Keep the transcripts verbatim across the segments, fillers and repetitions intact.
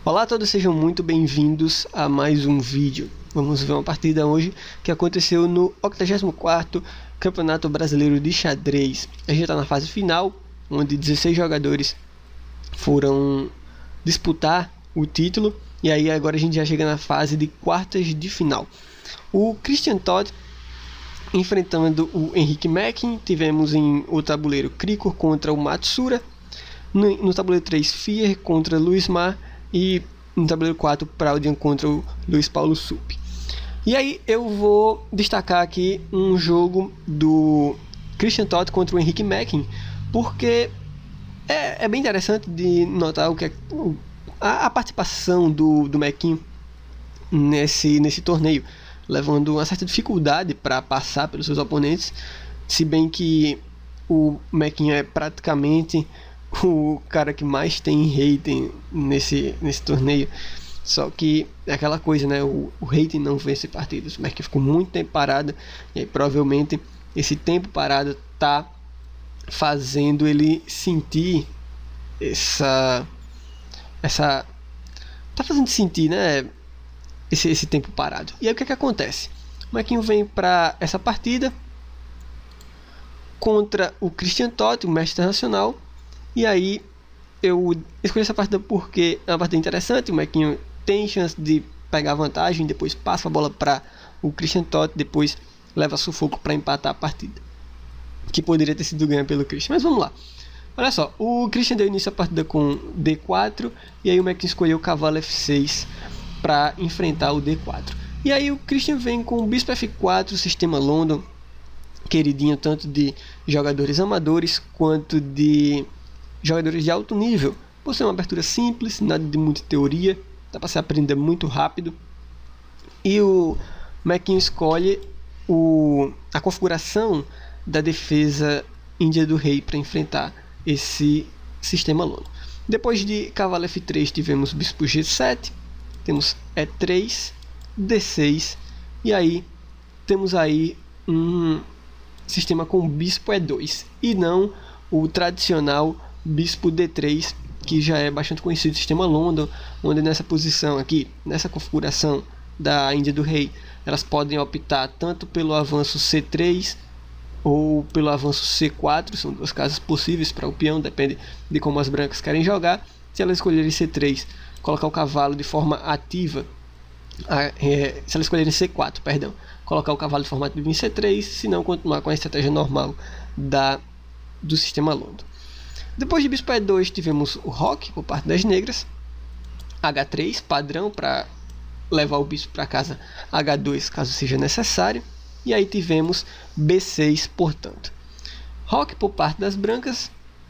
Olá a todos, sejam muito bem-vindos a mais um vídeo. Vamos ver uma partida hoje que aconteceu no octogésimo quarto Campeonato Brasileiro de Xadrez. A gente está na fase final, onde dezesseis jogadores foram disputar o título. E aí agora a gente já chega na fase de quartas de final. O Christian Todt enfrentando o Henrique Mackin. Tivemos em o tabuleiro Krikor contra o Matsura. No, no tabuleiro três, Fier contra Luiz Mar. E no tabuleiro quatro, Proudian contra o Luiz Paulo Sup. E aí eu vou destacar aqui um jogo do Christian Todt contra o Henrique Mackin, porque é, é bem interessante de notar o que é, a, a participação do, do Mackin nesse, nesse torneio, levando uma certa dificuldade para passar pelos seus oponentes, se bem que o Mackin é praticamente o cara que mais tem rating nesse, nesse torneio. Só que é aquela coisa, né? O, o rating não vence partidas. O Mackin ficou muito tempo parado, e aí provavelmente esse tempo parado tá fazendo ele sentir essa essa tá fazendo sentir, né, esse, esse tempo parado. E aí o que é que acontece? O Mackin vem para essa partida contra o Christian Todt, o mestre internacional. E aí eu escolhi essa partida porque é uma partida interessante. O Mackin tem chance de pegar vantagem, depois passa a bola para o Christian Todt, depois leva sufoco para empatar a partida, que poderia ter sido ganha pelo Christian. Mas vamos lá. Olha só, o Christian deu início à partida com D quatro, e aí o Mackin escolheu o cavalo F seis para enfrentar o D quatro. E aí o Christian vem com o bispo F quatro, sistema London, queridinho tanto de jogadores amadores quanto de jogadores de alto nível. Por ser uma abertura simples, nada de muita teoria, dá para se aprender muito rápido. E o Mackin escolhe o, a configuração da defesa Índia do Rei para enfrentar esse sistema London. Depois de cavalo F três tivemos bispo G sete, temos E três, D seis, e aí temos aí um sistema com bispo E dois e não o tradicional bispo D três, que já é bastante conhecido do sistema London, onde nessa posição aqui, nessa configuração da Índia do Rei, elas podem optar tanto pelo avanço C três ou pelo avanço C quatro, são duas casas possíveis para o peão, depende de como as brancas querem jogar. Se elas escolherem C três, colocar o cavalo de forma ativa, é, se elas escolherem C quatro, perdão, colocar o cavalo de forma ativa em C três, se não continuar com a estratégia normal da, do sistema London. Depois de bispo E dois tivemos o roque por parte das negras, H três, padrão para levar o bispo para casa H dois caso seja necessário, e aí tivemos B seis, portanto. Roque por parte das brancas,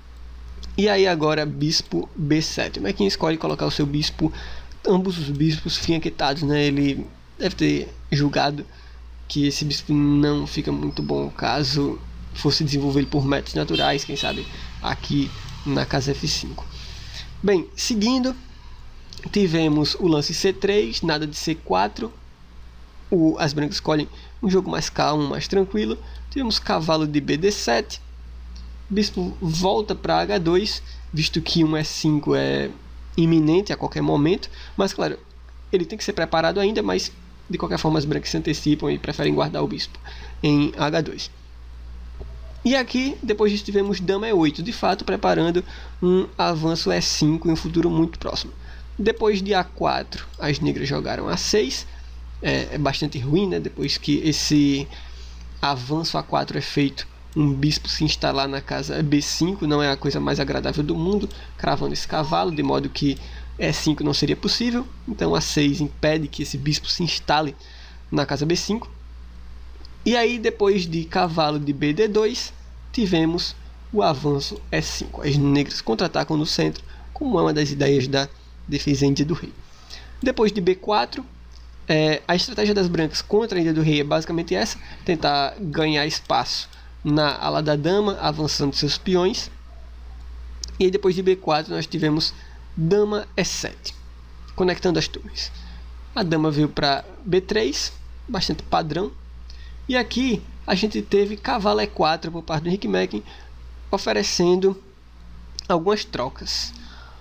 e aí agora bispo B sete. Mas quem escolhe colocar o seu bispo, ambos os bispos fianquetados, né? Ele deve ter julgado que esse bispo não fica muito bom caso fosse desenvolver ele por métodos naturais, quem sabe aqui na casa F cinco. Bem, seguindo, tivemos o lance C três, nada de C quatro. O, as brancas escolhem um jogo mais calmo, mais tranquilo. Tivemos cavalo de B D sete, bispo volta para H dois, visto que um E cinco é iminente a qualquer momento, mas claro, ele tem que ser preparado ainda, mas de qualquer forma as brancas se antecipam e preferem guardar o bispo em H dois. E aqui, depois disso, tivemos dama E oito, de fato preparando um avanço E cinco em um futuro muito próximo. Depois de A quatro, as negras jogaram A seis, é, é bastante ruim, né? Depois que esse avanço A quatro é feito, um bispo se instalar na casa B cinco não é a coisa mais agradável do mundo, cravando esse cavalo, de modo que E cinco não seria possível. Então A seis impede que esse bispo se instale na casa B cinco. E aí, depois de cavalo de B D dois, tivemos o avanço E cinco. As negras contra-atacam no centro, como é uma das ideias da defesa Índia do Rei. Depois de B quatro, é, a estratégia das brancas contra a Índia do Rei é basicamente essa: tentar ganhar espaço na ala da dama, avançando seus peões. E aí, depois de B quatro, nós tivemos dama E sete, conectando as torres. A dama veio para B três, bastante padrão. E aqui a gente teve cavalo E quatro por parte do Henrique Mackin, oferecendo algumas trocas.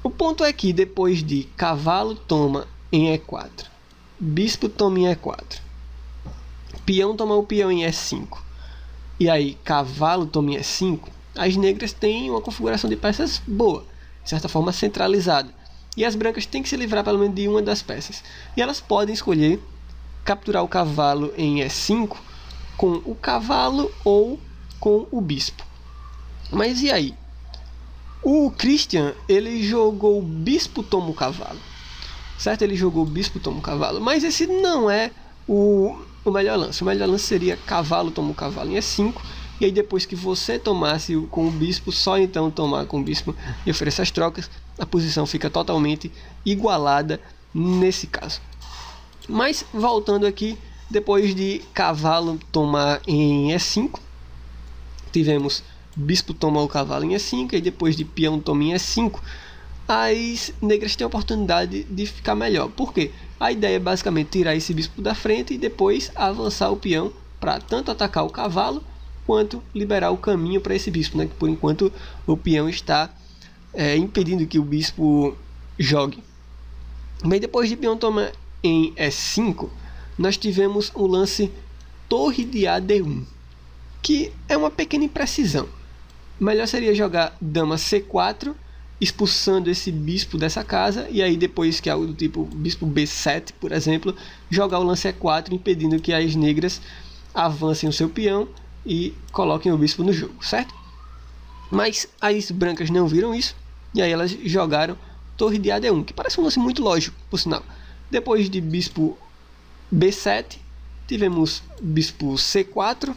O ponto é que depois de cavalo toma em E quatro, bispo toma em E quatro, peão toma o peão em E cinco, e aí cavalo toma em E cinco, as negras têm uma configuração de peças boa, de certa forma centralizada, e as brancas têm que se livrar pelo menos de uma das peças, e elas podem escolher capturar o cavalo em E cinco com o cavalo ou com o bispo. Mas e aí? O Christian, ele jogou o bispo toma o cavalo, certo? Ele jogou o bispo toma o cavalo, mas esse não é o, o melhor lance. O melhor lance seria cavalo toma o cavalo em E cinco, e aí depois que você tomasse com o bispo, só então tomar com o bispo e oferecer as trocas, a posição fica totalmente igualada nesse caso. Mas voltando aqui, depois de cavalo tomar em E cinco, tivemos bispo toma o cavalo em E cinco, e depois de peão toma em E cinco, as negras têm a oportunidade de ficar melhor. Por quê? A ideia é basicamente tirar esse bispo da frente e depois avançar o peão para tanto atacar o cavalo quanto liberar o caminho para esse bispo, né? Que por enquanto o peão está é, impedindo que o bispo jogue. Mas depois de peão toma em E cinco, nós tivemos o lance torre de A D um, que é uma pequena imprecisão. Melhor seria jogar dama C quatro, expulsando esse bispo dessa casa, e aí depois, que é algo do tipo bispo B sete, por exemplo, jogar o lance E quatro, impedindo que as negras avancem o seu peão e coloquem o bispo no jogo, certo? Mas as brancas não viram isso, e aí elas jogaram torre de A D um, que parece um lance muito lógico, por sinal. Depois de bispo B sete, tivemos bispo C quatro,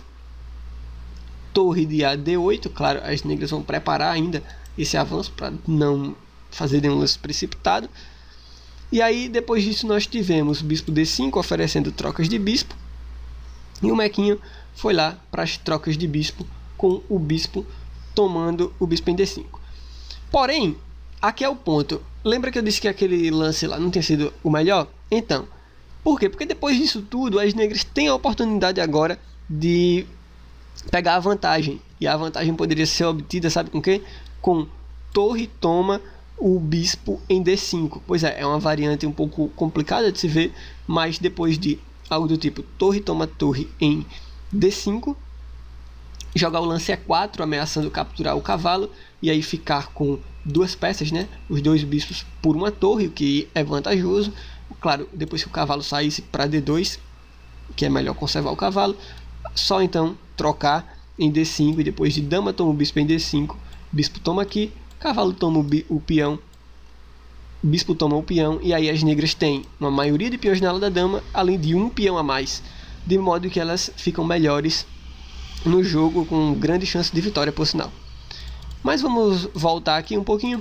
torre de A D oito, claro, as negras vão preparar ainda esse avanço para não fazer nenhum lance precipitado. E aí depois disso nós tivemos bispo D cinco oferecendo trocas de bispo, e o Mequinho foi lá para as trocas de bispo, com o bispo tomando o bispo em D cinco. Porém, aqui é o ponto. Lembra que eu disse que aquele lance lá não tinha sido o melhor? Então, por quê? Porque depois disso tudo, as negras têm a oportunidade agora de pegar a vantagem. E a vantagem poderia ser obtida, sabe com quê? Com torre toma o bispo em D cinco. Pois é, é uma variante um pouco complicada de se ver, mas depois de algo do tipo torre toma torre em D cinco, jogar o lance E quatro, ameaçando capturar o cavalo, e aí ficar com duas peças, né? Os dois bispos por uma torre, o que é vantajoso. Claro, depois que o cavalo saísse para D dois, que é melhor conservar o cavalo, só então trocar em D cinco, e depois de dama toma o bispo em D cinco, bispo toma aqui, cavalo toma o, o peão, bispo toma o peão, e aí as negras têm uma maioria de peões na ala da dama, além de um peão a mais, de modo que elas ficam melhores no jogo, com grande chance de vitória, por sinal. Mas vamos voltar aqui um pouquinho.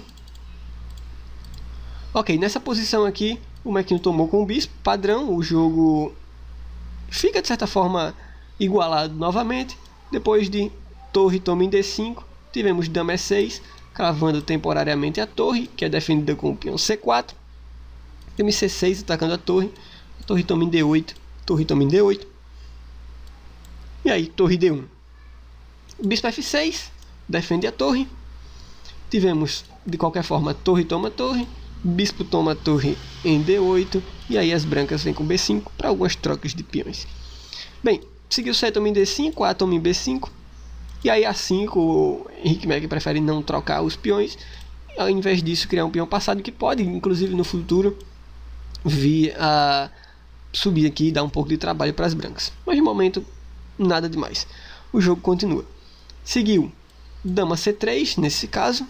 Ok, nessa posição aqui, o Mequinho tomou com o bispo, padrão, o jogo fica de certa forma igualado novamente. Depois de torre toma em D cinco, tivemos dama E seis, cravando temporariamente a torre, que é defendida com o peão C quatro. Dama C seis atacando a torre, a torre toma em D oito, torre toma em D oito. E aí, torre D um. Bispo F seis, defende a torre. Tivemos, de qualquer forma, torre toma torre, bispo toma torre em D oito, e aí as brancas vêm com B cinco para algumas trocas de peões. Bem, seguiu C toma em D cinco, A toma em B cinco, e aí A cinco, o Henrique Mack prefere não trocar os peões, ao invés disso criar um peão passado que pode, inclusive no futuro, vir a subir aqui e dar um pouco de trabalho para as brancas. Mas no momento, nada demais. O jogo continua. Seguiu dama C três, nesse caso,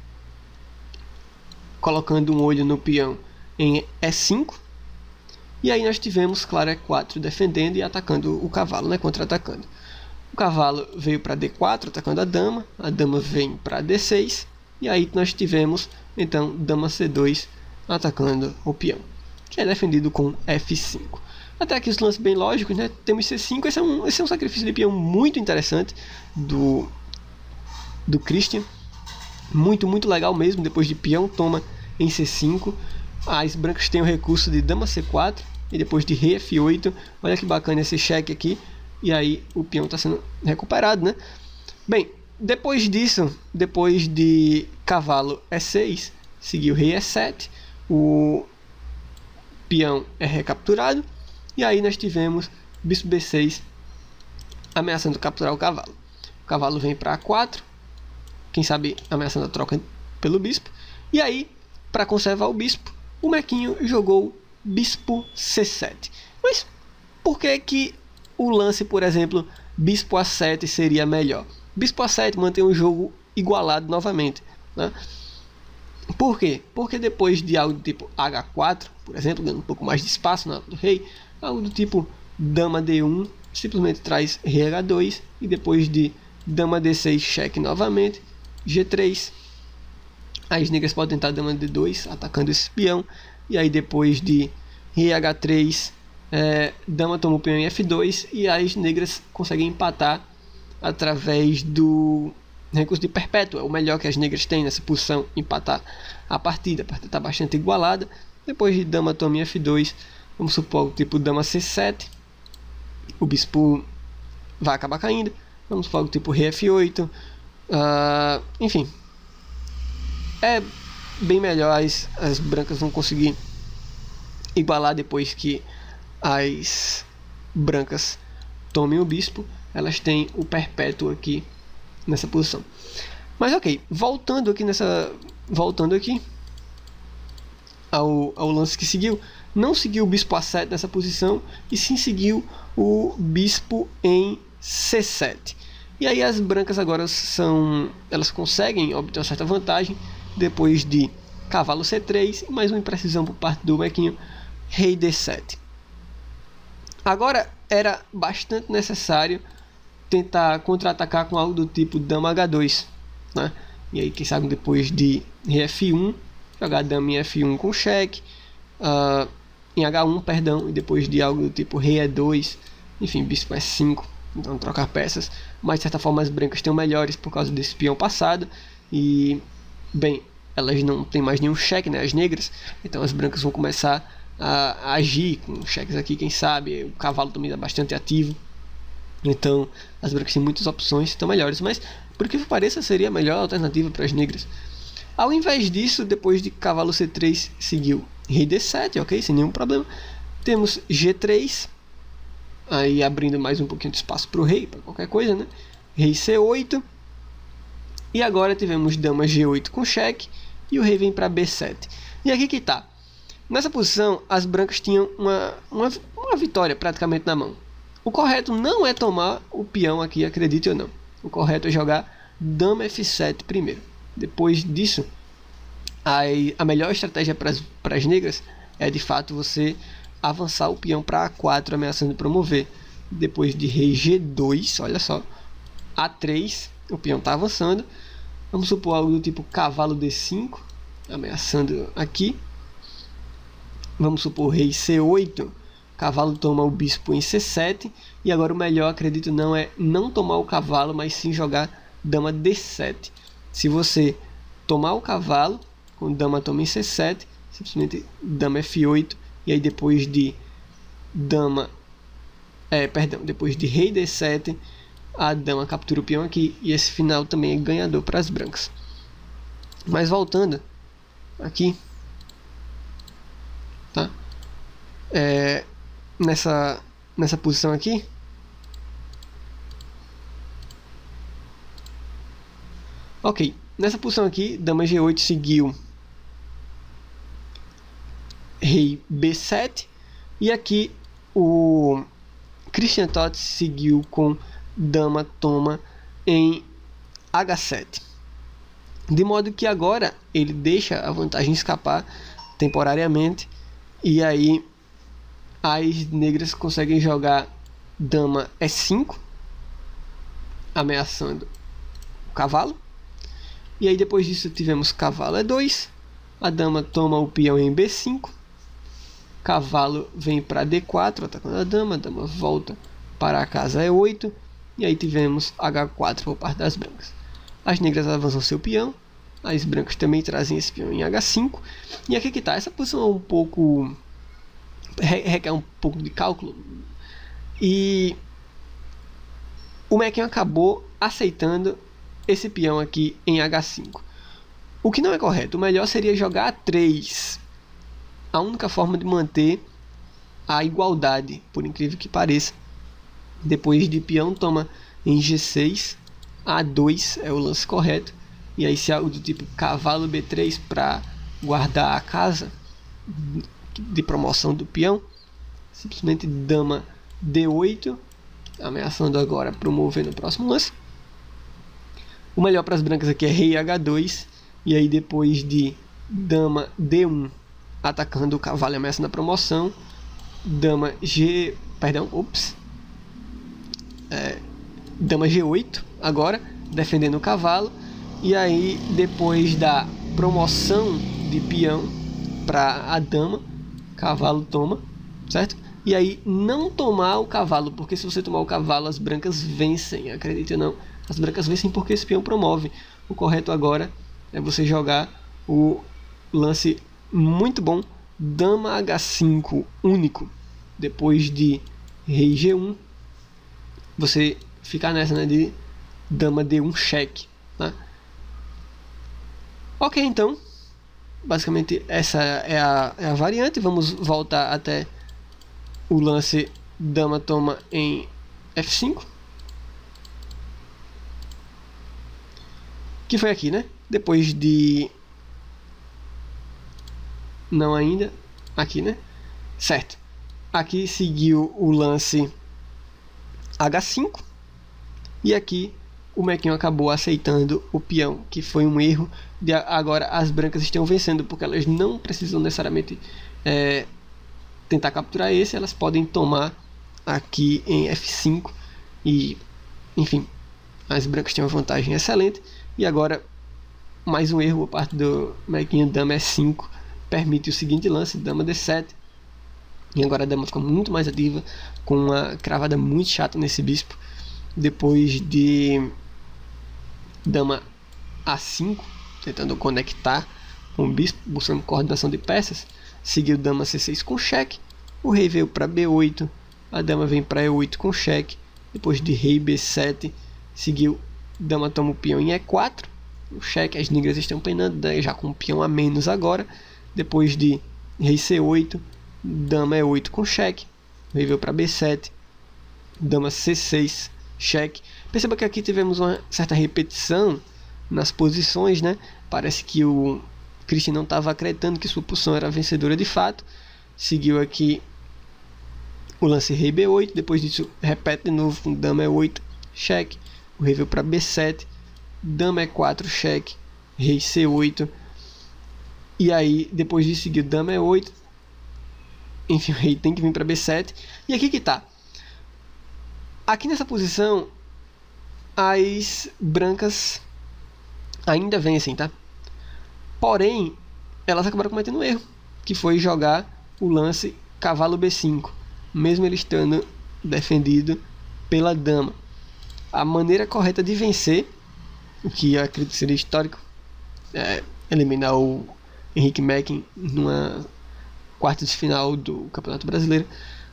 colocando um olho no peão em E cinco. E aí nós tivemos, claro, E quatro defendendo e atacando o cavalo, né, contra-atacando. O cavalo veio para D quatro, atacando a dama. A dama vem para D seis. E aí nós tivemos, então, dama C dois atacando o peão, que é defendido com F cinco. Até aqui os lances bem lógicos, né? Temos C cinco, esse é um, esse é um sacrifício de peão muito interessante do, do Christian. Muito, muito legal mesmo. Depois de peão toma em C cinco, as brancas têm o recurso de dama C quatro e depois de rei F oito. Olha que bacana esse cheque aqui. E aí o peão está sendo recuperado, né? Bem, depois disso, depois de cavalo E seis, seguiu rei E sete, o peão é recapturado, e aí nós tivemos bispo B seis ameaçando capturar o cavalo. O cavalo vem para A quatro, quem sabe ameaçando a troca pelo bispo, e aí, para conservar o bispo, o Mequinho jogou bispo C sete. Mas por que que o lance, por exemplo, bispo A sete seria melhor? Bispo A sete mantém o jogo igualado novamente, né? Por quê? Porque depois de algo do tipo H quatro, por exemplo, dando um pouco mais de espaço na do rei, algo do tipo dama D um simplesmente traz rei H dois, e depois de dama D seis cheque novamente, G três, as negras podem tentar dama D dois atacando esse peão, e aí depois de rei H três, é, dama toma o peão em F dois, e as negras conseguem empatar através do recurso de perpétua, o melhor que as negras têm nessa posição, empatar a partida. A partida está bastante igualada. Depois de dama toma em F dois, vamos supor tipo dama C sete, o bispo vai acabar caindo. Vamos supor tipo rei F oito, uh, enfim, é bem melhor. As, as brancas vão conseguir igualar depois que as brancas tomem o bispo. Elas têm o perpétuo aqui nessa posição. Mas ok, voltando aqui nessa, voltando aqui ao, ao lance que seguiu, não seguiu o bispo A sete nessa posição, e sim seguiu o bispo em C sete. E aí as brancas agora são, elas conseguem obter uma certa vantagem depois de cavalo C três e mais uma imprecisão por parte do Mequinho, rei D sete. Agora era bastante necessário tentar contra-atacar com algo do tipo dama H dois, né? E aí quem sabe depois de rei F um, jogar dama em F um com cheque, uh, em H um, perdão, e depois de algo do tipo rei E dois, enfim, bispo E cinco, então trocar peças. Mas de certa forma as brancas estão melhores por causa desse peão passado, e bem, elas não têm mais nenhum cheque, né, as negras, então as brancas vão começar a, a agir com cheques aqui, quem sabe, o cavalo também é bastante ativo. Então as brancas têm muitas opções, estão melhores, mas por que pareça seria a melhor alternativa para as negras. Ao invés disso, depois de cavalo C três, seguiu rei D sete, ok, sem nenhum problema. Temos G três, aí abrindo mais um pouquinho de espaço para o rei, para qualquer coisa, né? Rei C oito, e agora tivemos dama G oito com cheque, e o rei vem para B sete. E aqui que tá, nessa posição as brancas tinham uma, uma, uma vitória praticamente na mão. O correto não é tomar o peão aqui, acredite ou não. O correto é jogar dama F sete primeiro. Depois disso, a, a melhor estratégia para as negras é de fato você avançar o peão para A quatro, ameaçando promover. Depois de rei G dois, olha só, A três, o peão está avançando. Vamos supor algo do tipo cavalo D cinco, ameaçando aqui. Vamos supor rei C oito, cavalo toma o bispo em C sete, e agora o melhor, acredito, não é não tomar o cavalo, mas sim jogar dama D sete. Se você tomar o cavalo com dama toma em C sete, simplesmente dama F oito, e aí depois de dama, é, perdão, depois de rei D sete, a dama captura o peão aqui, e esse final também é ganhador para as brancas. Mas voltando aqui, tá? É, nessa nessa posição aqui, ok, nessa posição aqui, dama G oito seguiu rei B sete, e aqui o Christian Todt seguiu com dama toma em H sete, de modo que agora ele deixa a vantagem escapar temporariamente, e aí as negras conseguem jogar dama E cinco, ameaçando o cavalo. E aí depois disso tivemos cavalo E dois, a dama toma o peão em B cinco, cavalo vem para D quatro, atacando a dama, a dama volta para a casa E oito, e aí tivemos H quatro por parte das brancas. As negras avançam seu peão, as brancas também trazem esse peão em H cinco, e aqui que está, essa posição é um pouco... requer um pouco de cálculo, e o Mequinho acabou aceitando esse peão aqui em H cinco. O que não é correto. O melhor seria jogar a três. A única forma de manter a igualdade, por incrível que pareça. Depois de peão toma em G seis, A dois é o lance correto. E aí se algo do tipo cavalo B três para guardar a casa de promoção do peão, simplesmente dama D oito, ameaçando agora promover no próximo lance. O melhor para as brancas aqui é rei H dois, e aí depois de dama D um atacando o cavalo e ameaçando a promoção, dama G, perdão, ups, é, dama G oito agora defendendo o cavalo, e aí depois da promoção de peão para a dama, cavalo toma, certo? E aí não tomar o cavalo, porque se você tomar o cavalo as brancas vencem, acredite ou não, as brancas vencem porque esse peão promove. O correto agora é você jogar o lance muito bom, dama H cinco único, depois de rei G um, você ficar nessa, né, de dama D um cheque, tá? Ok, então basicamente essa é a, é a variante. Vamos voltar até o lance dama toma em F cinco, que foi aqui, né? Depois de... não ainda, aqui, né? Certo. Aqui seguiu o lance H cinco, e aqui o Mequinho acabou aceitando o peão, que foi um erro. De agora as brancas estão vencendo, porque elas não precisam necessariamente é, tentar capturar esse, elas podem tomar aqui em F cinco, e enfim, as brancas têm uma vantagem excelente. E agora mais um erro por parte do Mequinho, dama E cinco, permite o seguinte lance, dama D sete, e agora a dama fica muito mais ativa, com uma cravada muito chata nesse bispo. Depois de dama A cinco, tentando conectar com o bispo, buscando coordenação de peças, seguiu dama C seis com cheque, o rei veio para B oito, a dama vem para E oito com cheque, depois de rei B sete, seguiu dama toma o peão em E quatro, o cheque, as negras estão penando, já com o peão a menos agora, depois de rei C oito, dama E oito com cheque, o rei veio para B sete, dama C seis, cheque. Perceba que aqui tivemos uma certa repetição nas posições, né? Parece que o Christian não estava acreditando que sua posição era vencedora de fato. Seguiu aqui o lance rei B oito, depois disso repete de novo com dama E oito, cheque, o rei veio para B sete, dama E quatro, cheque, rei C oito, e aí depois disso seguiu dama E oito, enfim, o rei tem que vir para B sete, e aqui que tá. Aqui nessa posição, as brancas ainda vencem, tá? Porém, elas acabaram cometendo um erro, que foi jogar o lance cavalo B cinco, mesmo ele estando defendido pela dama. A maneira correta de vencer, o que eu acredito seria histórico, é eliminar o Henrique Mequin numa quarta de final do Campeonato Brasileiro.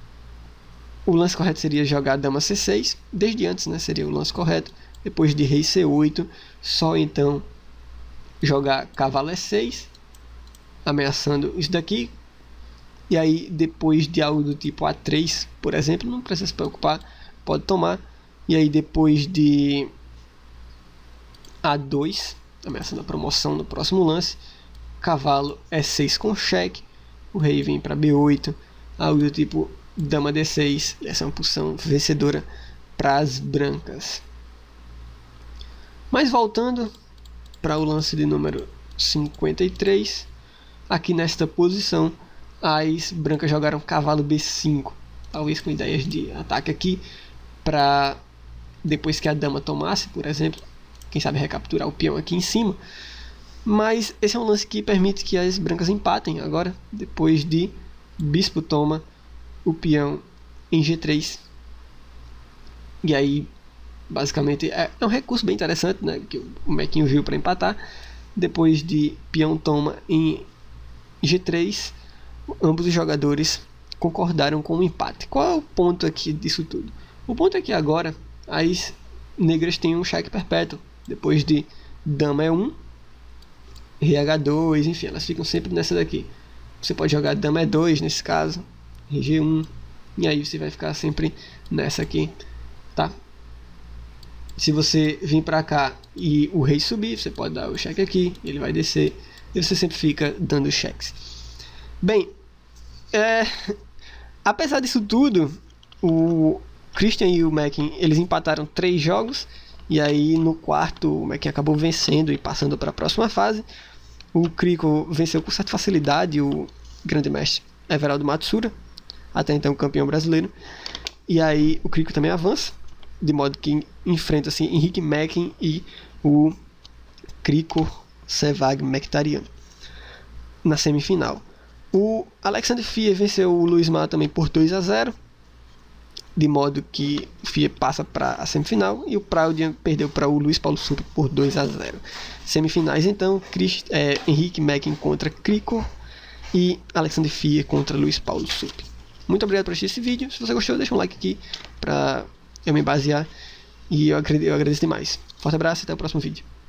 O lance correto seria jogar dama C seis, desde antes, né, seria o lance correto. Depois de rei C oito, só então jogar cavalo E seis, ameaçando isso daqui. E aí depois de algo do tipo A três, por exemplo, não precisa se preocupar, pode tomar. E aí depois de A dois, ameaçando a promoção no próximo lance, cavalo E seis com cheque, o rei vem para B oito, algo do tipo dama D seis, essa é uma posição vencedora para as brancas. Mas voltando para o lance de número cinquenta e três, aqui nesta posição as brancas jogaram cavalo B cinco, talvez com ideias de ataque aqui, para depois que a dama tomasse, por exemplo, quem sabe recapturar o peão aqui em cima. Mas esse é um lance que permite que as brancas empatem agora, depois de bispo toma o peão em G três. E aí, basicamente, é um recurso bem interessante, né, que o Mequinho viu para empatar. Depois de peão toma em G três, ambos os jogadores concordaram com o empate. Qual é o ponto aqui disso tudo? O ponto é que agora as negras têm um cheque perpétuo. Depois de dama E um, rei agá dois, enfim, elas ficam sempre nessa daqui. Você pode jogar dama e dois nesse caso, rei gê um, e aí você vai ficar sempre nessa aqui, tá? Se você vir pra cá e o rei subir, você pode dar o cheque aqui, ele vai descer, e você sempre fica dando cheques. Bem, é, apesar disso tudo, o Christian e o Mackin, eles empataram três jogos, e aí no quarto o Mackin acabou vencendo e passando para a próxima fase. O Kriko venceu com certa facilidade o grande mestre Everaldo Matsura, até então campeão brasileiro. E aí o Kriko também avança, de modo que enfrenta assim, Henrique Mackin e o Kriko Sevag Mkhitaryan na semifinal. O Alexander Fia venceu o Luiz Ma também por dois a zero, de modo que o Fia passa para a semifinal, e o Proudian perdeu para o Luiz Paulo Sup por dois a zero. Semifinais então, Christ, é, Henrique Mackin contra Kriko e Alexander Fia contra Luiz Paulo Sup. Muito obrigado por assistir esse vídeo. Se você gostou, deixa um like aqui para eu me basear, e eu agradeço demais. Forte abraço e até o próximo vídeo.